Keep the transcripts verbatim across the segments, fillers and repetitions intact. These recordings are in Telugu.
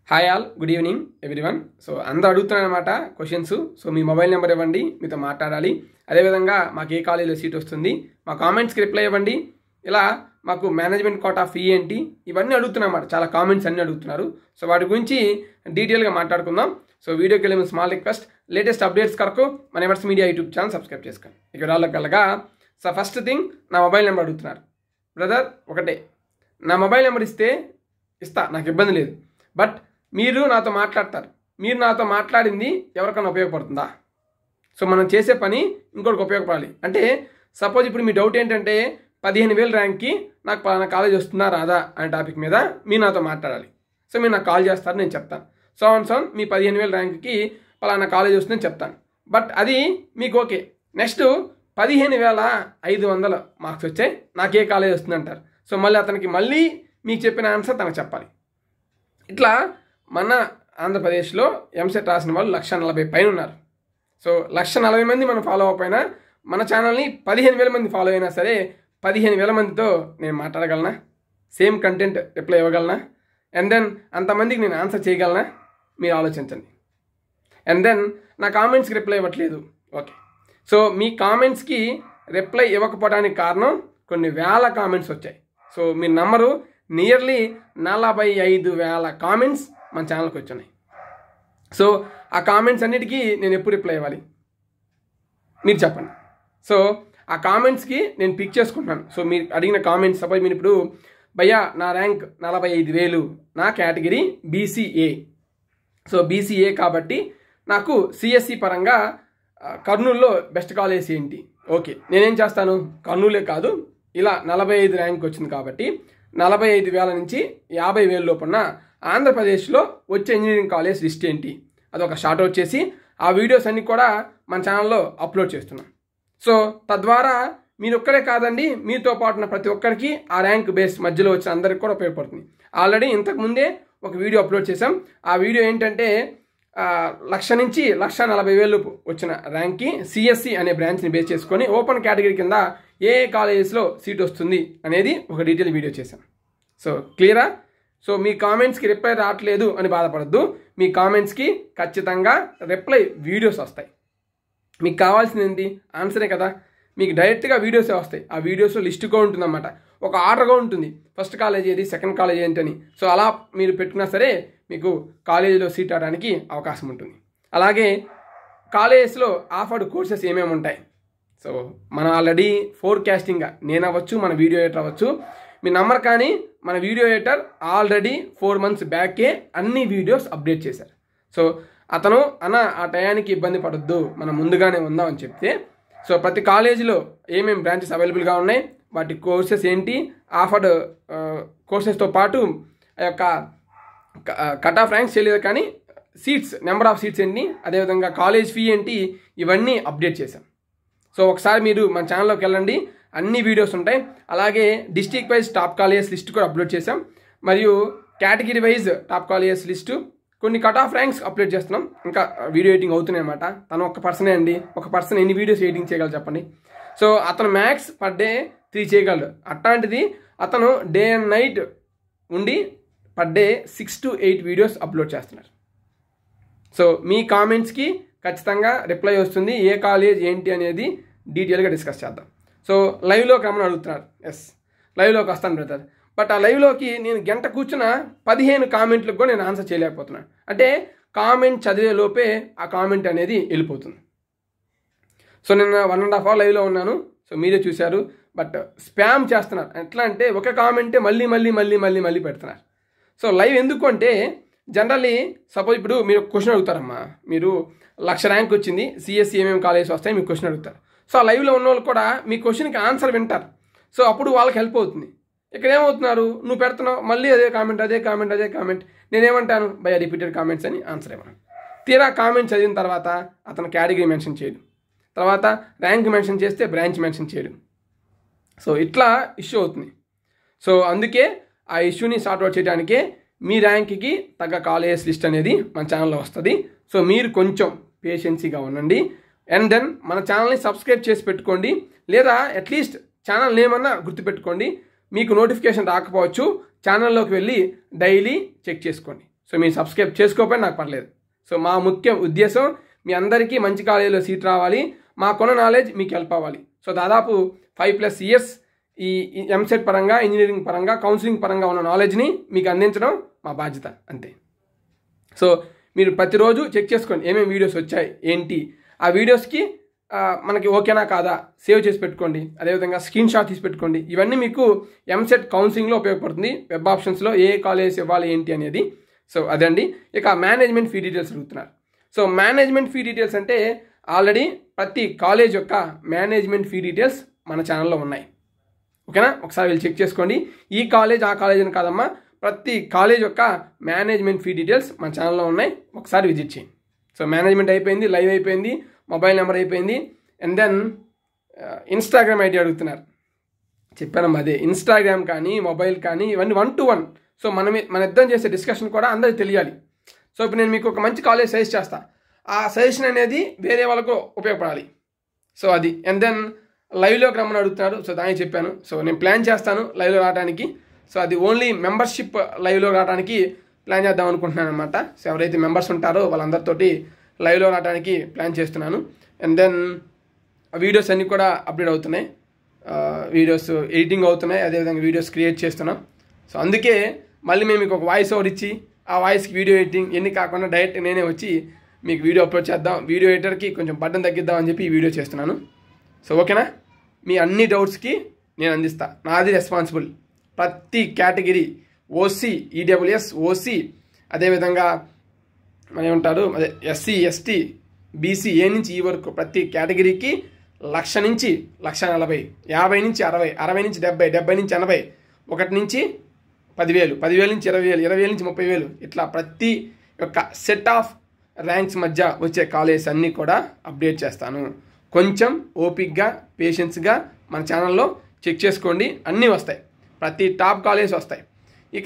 Hi all, good evening everyone. So అందరూ అడుగుతున్నారన్నమాట క్వశ్చన్స్. సో మీ మొబైల్ నెంబర్ ఇవ్వండి, మీతో మాట్లాడాలి. అదేవిధంగా మాకు ఏ కాలేజీలో సీట్ వస్తుంది, మా కామెంట్స్కి రిప్లై ఇవ్వండి. ఇలా మాకు మేనేజ్మెంట్ కోటా ఫీ ఏంటి, ఇవన్నీ అడుగుతున్నమాట. చాలా కామెంట్స్ అన్నీ అడుగుతున్నారు. సో వాటి గురించి డీటెయిల్గా మాట్లాడుకుందాం. సో వీడియోకి వెళ్ళే స్మాల్ రిక్వెస్ట్, లేటెస్ట్ అప్డేట్స్ కొరకు మన yours media YouTube channel subscribe చేసుకోండి. ఇక్కడ వాళ్ళకి వెళ్ళగా సో ఫస్ట్ థింగ్, నా మొబైల్ నెంబర్ అడుగుతున్నారు. బ్రదర్ ఒకటే, నా మొబైల్ నెంబర్ ఇస్తే ఇస్తా, నాకు ఇబ్బంది లేదు. బట్ మీరు నాతో మాట్లాడతారు, మీరు నాతో మాట్లాడింది ఎవరికైనా ఉపయోగపడుతుందా? సో మనం చేసే పని ఇంకోటికి ఉపయోగపడాలి. అంటే సపోజ్ ఇప్పుడు మీ డౌట్ ఏంటంటే పదిహేను వేలు ర్యాంక్కి నాకు పలానా కాలేజ్ వస్తుందా రాదా అనే టాపిక్ మీద మీరు నాతో మాట్లాడాలి. సో మీరు నాకు కాల్ చేస్తారు, నేను చెప్తాను. సో ఆన్ సౌన్ మీ పదిహేను వేల ర్యాంక్కి పలానా కాలేజ్ వస్తుందని చెప్తాను. బట్ అది మీకు ఓకే. నెక్స్ట్ పదిహేను వేల ఐదు వందల మార్క్స్ వచ్చాయి, నాకు ఏ కాలేజ్ వస్తుంది అంటారు. సో మళ్ళీ అతనికి మళ్ళీ మీకు చెప్పిన ఆన్సర్ తనకు చెప్పాలి. ఇట్లా మన ఆంధ్రప్రదేశ్లో ఎంసెట్ రాసిన వాళ్ళు లక్ష నలభై పైన ఉన్నారు. సో లక్ష నలభై మంది మనం ఫాలో అవ్వకపోయినా మన ఛానల్ని పదిహేను వేల మంది ఫాలో అయినా సరే పదిహేను వేల మందితో నేను మాట్లాడగలనా, సేమ్ కంటెంట్ రిప్లై ఇవ్వగలనా, అండ్ దెన్ అంతమందికి నేను ఆన్సర్ చేయగలనా? మీరు ఆలోచించండి. అండ్ దెన్ నా కామెంట్స్కి రిప్లై ఇవ్వట్లేదు, ఓకే. సో మీ కామెంట్స్కి రిప్లై ఇవ్వకపోవడానికి కారణం కొన్ని వేల కామెంట్స్ వచ్చాయి. సో మీ నంబరు నియర్లీ నలభై ఐదు వేల కామెంట్స్ మన ఛానల్కి వచ్చున్నాయి. సో ఆ కామెంట్స్ అన్నిటికీ నేను ఎప్పుడు రిప్లై ఇవ్వాలి మీరు చెప్పండి. సో ఆ కామెంట్స్కి నేను పిక్ చేసుకుంటున్నాను. సో మీరు అడిగిన కామెంట్స్, సపోజ్ మీరు ఇప్పుడు భయ్యా నా ర్యాంక్ నలభై ఐదు వేలు, నా కేటగిరీ బీసీఏ. సో బీసీఏ కాబట్టి నాకు సిఎస్సి పరంగా కర్నూలులో బెస్ట్ కాలేజ్ ఏంటి? ఓకే, నేనేం చేస్తాను, కర్నూలే కాదు, ఇలా నలభై ఐదు ర్యాంక్ వచ్చింది కాబట్టి నలభై ఐదు వేల నుంచి యాభై వేల లోపున్న ఆంధ్రప్రదేశ్లో వచ్చే ఇంజనీరింగ్ కాలేజ్ లిస్ట్ ఏంటి, అదొక షార్ట్ అవుట్ చేసి ఆ వీడియోస్ అన్నీ కూడా మన ఛానల్లో అప్లోడ్ చేస్తున్నాం. సో తద్వారా మీరు ఒక్కరే కాదండి, మీతో పాటున్న ప్రతి ఒక్కరికి ఆ ర్యాంక్ బేస్ మధ్యలో వచ్చిన అందరికి కూడా ఉపయోగపడుతుంది. ఆల్రెడీ ఇంతకుముందే ఒక వీడియో అప్లోడ్ చేసాం. ఆ వీడియో ఏంటంటే లక్ష నుంచి లక్ష నలభై వేలు వచ్చిన ర్యాంక్కి సిఎస్సి అనే బ్రాంచ్ని బేస్ చేసుకొని ఓపెన్ కేటగిరీ కింద ఏ కాలేజెస్లో సీట్ వస్తుంది అనేది ఒక డీటెయిల్ వీడియో చేశాం. సో క్లియరా? సో మీ కామెంట్స్కి రిప్లై రావట్లేదు అని బాధపడద్దు. మీ కామెంట్స్కి ఖచ్చితంగా రిప్లై వీడియోస్ వస్తాయి. మీకు కావాల్సింది ఏంటి? ఆన్సరే కదా. మీకు డైరెక్ట్గా వీడియోసే వస్తాయి. ఆ వీడియోస్లో లిస్టుగా ఉంటుందన్నమాట, ఒక ఆర్డర్గా ఉంటుంది. ఫస్ట్ కాలేజ్ ఏది, సెకండ్ కాలేజ్ ఏంటని. సో అలా మీరు పెట్టుకున్నా సరే మీకు కాలేజీలో సీట్ అవడానికి అవకాశం ఉంటుంది. అలాగే కాలేజెస్లో ఆఫర్డ్ కోర్సెస్ ఏమేమి ఉంటాయి? సో మనం ఆల్రెడీ ఫోర్కాస్టింగ్గా నేను అవ్వచ్చు, మన వీడియో ఎడిటర్ అవ్వచ్చు, మీ నంబర్ కానీ మన video editor already four months బ్యాకే అన్ని వీడియోస్ అప్డేట్ చేశారు. సో అతను అన్న ఆ టయానికి ఇబ్బంది పడొద్దు, మనం ముందుగానే ఉందామని చెప్తే, సో ప్రతి కాలేజీలో ఏమేమి బ్రాంచెస్ అవైలబుల్గా ఉన్నాయి, వాటి కోర్సెస్ ఏంటి, ఆఫర్డ్ కోర్సెస్తో పాటు ఆ యొక్క కట్ ఆఫ్ ర్యాంక్స్ చేయలేదు కానీ సీట్స్, నెంబర్ ఆఫ్ సీట్స్ ఏంటి, అదేవిధంగా కాలేజ్ ఫీ ఏంటి, ఇవన్నీ అప్డేట్ చేశాం. సో ఒకసారి మీరు మన ఛానల్లోకి వెళ్ళండి, అన్ని వీడియోస్ ఉంటాయి. అలాగే district wise top colleges list కూడా అప్లోడ్ చేసాం, మరియు category wise top colleges list, కొన్ని కట్ ఆఫ్ ర్యాంక్స్ అప్లోడ్ చేస్తున్నాం. ఇంకా వీడియో ఎడిటింగ్ అవుతున్నాయి అన్నమాట. తను ఒక పర్సనే అండి, ఒక పర్సన్ ఎన్ని వీడియోస్ ఎడిటింగ్ చేయగలరు చెప్పండి? సో అతను మ్యాక్స్ పర్ డే త్రీ చేయగలడు. అట్లాంటిది అతను డే అండ్ నైట్ ఉండి per day six to eight videos upload చేస్తున్నారు. సో మీ కామెంట్స్కి ఖచ్చితంగా రిప్లై వస్తుంది. ఏ కాలేజ్ ఏంటి అనేది డీటెయిల్గా డిస్కస్ చేద్దాం. సో లైవ్లోకి రమ్మని అడుగుతున్నారు. ఎస్, లైవ్లోకి వస్తాను బ్రదర్. బట్ ఆ లైవ్లోకి నేను గంట కూర్చున్న పదిహేను కామెంట్లకు కూడా నేను ఆన్సర్ చేయలేకపోతున్నాను. అంటే కామెంట్ చదివే లోపే ఆ కామెంట్ అనేది వెళ్ళిపోతుంది. సో నేను వన్ అండ్ హాఫ్ అవర్ లైవ్లో ఉన్నాను. సో మీరే చూశారు. బట్ స్పామ్ చేస్తున్నారు. ఎట్లా అంటే ఒక కామెంటే మళ్ళీ మళ్ళీ మళ్ళీ మళ్ళీ మళ్ళీ పెడుతున్నారు. సో లైవ్ ఎందుకు అంటే జనరల్లీ సపోజ్ ఇప్పుడు మీరు క్వశ్చన్ అడుగుతారమ్మా, మీరు లక్ష ర్యాంక్ వచ్చింది, సిఎస్సి ఏమేమి కాలేజెస్ వస్తాయి మీకు క్వశ్చన్ అడుగుతారు. సో ఆ లైవ్లో ఉన్న వాళ్ళు కూడా మీ క్వశ్చన్కి ఆన్సర్ వింటారు. సో అప్పుడు వాళ్ళకి హెల్ప్ అవుతుంది. ఇక్కడ ఏమవుతున్నారు, నువ్వు పెడుతున్నావు మళ్ళీ అదే కామెంట్ అదే కామెంట్ అదే కామెంట్. నేనేమంటాను, బై రిపీటెడ్ కామెంట్స్ అని ఆన్సర్ ఇవ్వను. తీరా కామెంట్ చదివిన తర్వాత అతను కేటగిరీ మెన్షన్ చేయడు, తర్వాత ర్యాంక్ మెన్షన్ చేస్తే బ్రాంచ్ మెన్షన్ చేయడు. సో ఇట్లా ఇష్యూ అవుతుంది. సో అందుకే ఆ ఇష్యూని సార్ట్అవుట్ చేయడానికే మీ ర్యాంక్కి తగ్గ కాలేజెస్ లిస్ట్ అనేది మన ఛానల్లో వస్తుంది. సో మీరు కొంచెం పేషెన్సీగా ఉండండి. అండ్ దెన్ మన ఛానల్ని సబ్స్క్రైబ్ చేసి పెట్టుకోండి, లేదా అట్లీస్ట్ ఛానల్ నేమ్ అన్నా గుర్తుపెట్టుకోండి. మీకు నోటిఫికేషన్ రాకపోవచ్చు, ఛానల్లోకి వెళ్ళి డైలీ చెక్ చేసుకోండి. సో మీరు సబ్స్క్రైబ్ చేసుకోకపోయినా నాకు పర్లేదు. సో మా ముఖ్య ఉద్దేశం మీ అందరికీ మంచి కాలేజీలో సీట్ రావాలి, మాకున్న నాలెడ్జ్ మీకు హెల్ప్ అవ్వాలి. సో దాదాపు ఫైవ్ ప్లస్ ఇయర్స్ ఈ ఎంసెట్ పరంగా, ఇంజనీరింగ్ పరంగా, కౌన్సిలింగ్ పరంగా ఉన్న నాలెడ్జ్ని మీకు అందించడం మా బాధ్యత అంతే. సో మీరు ప్రతిరోజు చెక్ చేసుకోండి ఏమేమి వీడియోస్ వచ్చాయి ఏంటి, ఆ వీడియోస్కి మనకి ఓకేనా కాదా సేవ్ చేసి పెట్టుకోండి. అదేవిధంగా స్క్రీన్ షాట్ తీసి పెట్టుకోండి. ఇవన్నీ మీకు ఎంసెట్ కౌన్సిలింగ్లో ఉపయోగపడుతుంది. వెబ్ ఆప్షన్స్లో ఏ కాలేజ్ ఇవ్వాలి ఏంటి అనేది. సో అదండి. ఇక మేనేజ్మెంట్ ఫీ డీటెయిల్స్ అడుగుతున్నారు. సో మేనేజ్మెంట్ ఫీ డీటెయిల్స్ అంటే ఆల్రెడీ ప్రతి కాలేజ్ యొక్క మేనేజ్మెంట్ ఫీ డీటెయిల్స్ మన ఛానల్లో ఉన్నాయి. ఓకేనా, ఒకసారి వీళ్ళు చెక్ చేసుకోండి. ఈ కాలేజ్ ఆ కాలేజ్ అని కాదమ్మా, ప్రతి కాలేజ్ యొక్క మేనేజ్మెంట్ ఫీ డీటెయిల్స్ మన ఛానల్లో ఉన్నాయి. ఒకసారి విజిట్ చేయండి. సో మేనేజ్మెంట్ అయిపోయింది, లైవ్ అయిపోయింది, మొబైల్ నెంబర్ అయిపోయింది. అండ్ దెన్ ఇన్స్టాగ్రామ్ ఐడి అడుగుతున్నారు. చెప్పానమ్మా అదే, ఇన్స్టాగ్రామ్ కానీ మొబైల్ కానీ ఇవన్నీ వన్ టు వన్. సో మనం మన ఇద్దరం చేసే డిస్కషన్ కూడా అందరికి తెలియాలి. సో ఇప్పుడు నేను మీకు ఒక మంచి కాలేజ్ సజెస్ట్ చేస్తాను, ఆ సజెషన్ అనేది వేరే వాళ్ళకు ఉపయోగపడాలి. సో అది. అండ్ దెన్ లైవ్లోకి రమ్మని అడుగుతున్నారు. సో దానికి చెప్పాను. సో నేను ప్లాన్ చేస్తాను లైవ్లో రావడానికి. సో అది ఓన్లీ మెంబర్షిప్ లైవ్లో రావడానికి ప్లాన్ చేద్దాం అనుకుంటున్నాను అనమాట. సో ఎవరైతే మెంబర్స్ ఉంటారో వాళ్ళందరితోటి లైవ్లో రావడానికి ప్లాన్ చేస్తున్నాను. అండ్ దెన్ వీడియోస్ అన్నీ కూడా అప్డేట్ అవుతున్నాయి, వీడియోస్ ఎడిటింగ్ అవుతున్నాయి, అదేవిధంగా వీడియోస్ క్రియేట్ చేస్తున్నాం. సో అందుకే మళ్ళీ మేము మీకు ఒక వాయిస్ ఓవర్ ఇచ్చి ఆ వాయిస్కి వీడియో ఎడిటింగ్ ఎన్ని కాకుండా డైరెక్ట్ నేనే వచ్చి మీకు వీడియో అప్లోడ్ చేద్దాం, వీడియో ఎడిటర్కి కొంచెం బటన్ తగ్గిద్దాం అని చెప్పి ఈ వీడియో చేస్తున్నాను. సో ఓకేనా, మీ అన్ని డౌట్స్కి నేను అందిస్తా, నాది రెస్పాన్సిబుల్. ప్రతి కేటగిరీ ఓసీ, ఈడబ్ల్యూఎస్, ఓసీ, అదేవిధంగా మన ఏమంటారు అదే ఎస్సీ, ఎస్టీ, బీసీ, ఏ నుంచి ఈ వరకు ప్రతి కేటగిరీకి లక్ష నుంచి లక్ష నలభై, యాభై నుంచి అరవై, అరవై నుంచి డెబ్బై, డెబ్బై నుంచి ఎనభై, ఒకటి నుంచి పదివేలు, పదివేలు నుంచి ఇరవై వేలు, ఇరవై వేలు నుంచి ముప్పై వేలు, ఇట్లా ప్రతి యొక్క సెట్ ఆఫ్ ర్యాంక్స్ మధ్య వచ్చే కాలేజెస్ అన్నీ కూడా అప్డేట్ చేస్తాను. కొంచెం ఓపిక్గా పేషెన్స్గా మన ఛానల్లో చెక్ చేసుకోండి, అన్నీ వస్తాయి, ప్రతి టాప్ కాలేజ్ వస్తాయి. ఇక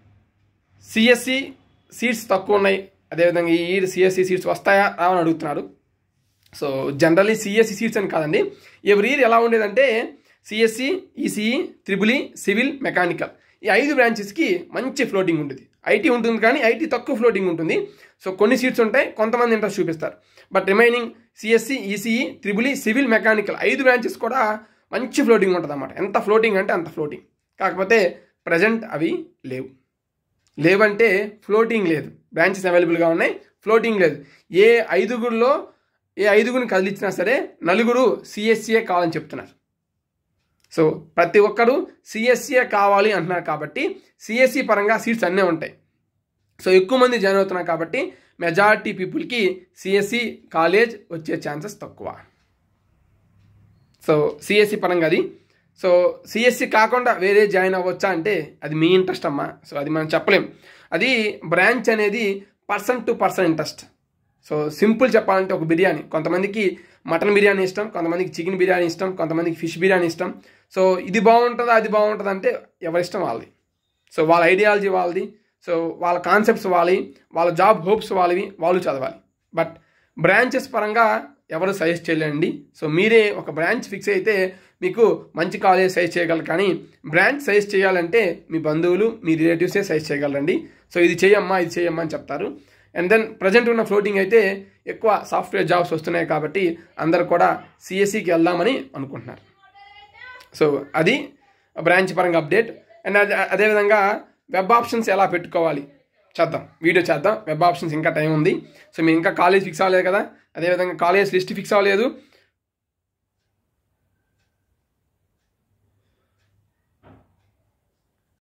సిఎస్సి సీట్స్ తక్కువ ఉన్నాయి, అదేవిధంగా ఈ సిఎస్సి సీట్స్ వస్తాయా రావని అడుగుతున్నారు. సో జనరల్లీ సిఎస్సి సీట్స్ అని కాదండి, ఎవ్రీ ఇయర్ ఎలా ఉండేదంటే CSE, ECE, triple, civil, mechanical ఈ ఐదు బ్రాంచెస్కి మంచి ఫ్లోటింగ్ ఉంటుంది. ఐటీ ఉంటుంది కానీ ఐటీ తక్కువ ఫ్లోటింగ్ ఉంటుంది. సో కొన్ని సీట్స్ ఉంటాయి, కొంతమంది ఇంట్రెస్ట్ చూపిస్తారు. But remaining CSE, ECE, triple, civil, mechanical ఐదు బ్రాంచెస్ కూడా మంచి ఫ్లోటింగ్ ఉంటుంది అన్నమాట. ఎంత ఫ్లోటింగ్ అంటే అంత ఫ్లోటింగ్. కాకపోతే ప్రజెంట్ అవి లేవు. లేవంటే ఫ్లోటింగ్ లేదు, బ్రాంచెస్ అవైలబుల్గా ఉన్నాయి, ఫ్లోటింగ్ లేదు. ఏ ఐదుగురిలో ఏ ఐదుగురిని కదిలించినా సరే నలుగురు సిఎస్సిఏ కావాలని చెప్తున్నారు. సో ప్రతి ఒక్కరూ సిఎస్సిఏ కావాలి అంటున్నారు కాబట్టి సిఎస్సి పరంగా సీట్స్ అన్నీ ఉంటాయి. సో ఎక్కువ మంది జాయిన్ అవుతున్నారు కాబట్టి మెజారిటీ పీపుల్కి సిఎస్సి కాలేజ్ వచ్చే ఛాన్సెస్ తక్కువ. సో సిఎస్సి పరంగా అది. సో సిఎస్సి కాకుండా వేరే జాయిన్ అవ్వచ్చా అంటే అది మీ ఇంట్రెస్ట్ అమ్మా. సో అది మనం చెప్పలేం, అది బ్రాంచ్ అనేది person to person interest. So simple చెప్పాలంటే ఒక బిర్యానీ, కొంతమందికి మటన్ బిర్యానీ ఇష్టం, కొంతమందికి చికెన్ బిర్యానీ ఇష్టం, కొంతమందికి ఫిష్ బిర్యానీ ఇష్టం. సో ఇది బాగుంటుందా అది బాగుంటుందా అంటే ఎవరిష్టం వాళ్ళది. సో వాళ్ళ ఐడియాలజీ వాళ్ళది, సో వాళ్ళ కాన్సెప్ట్స్ వాళ్ళవి, వాళ్ళ జాబ్ హోప్స్ వాళ్ళవి, వాళ్ళు చదవాలి. బట్ బ్రాంచెస్ పరంగా ఎవరు సజెస్ట్ చేయలేండి. సో మీరే ఒక బ్రాంచ్ ఫిక్స్ అయితే మీకు మంచి కాలేజ్ సజెస్ట్ చేయగలరు, కానీ బ్రాంచ్ సజెస్ట్ చేయాలంటే మీ బంధువులు, మీ రిలేటివ్సే సజెస్ట్ చేయగలరండి. సో ఇది చేయమ్మా ఇది చేయమ్మా అని చెప్తారు. అండ్ దెన్ ప్రజెంట్ ఉన్న ఫ్లోటింగ్ అయితే ఎక్కువ సాఫ్ట్వేర్ జాబ్స్ వస్తున్నాయి కాబట్టి అందరు కూడా సిఎస్సికి వెళ్దామని అనుకుంటున్నారు. సో అది బ్రాంచ్ పరంగా అప్డేట్. అండ్ అదే అదేవిధంగా వెబ్ ఆప్షన్స్ ఎలా పెట్టుకోవాలి చేద్దాం, వీడియో చేద్దాం. వెబ్ ఆప్షన్స్ ఇంకా టైం ఉంది. సో మీరు ఇంకా కాలేజ్ ఫిక్స్ అవ్వలేదు కదా, అదేవిధంగా కాలేజ్ లిస్ట్ ఫిక్స్ అవ్వలేదు,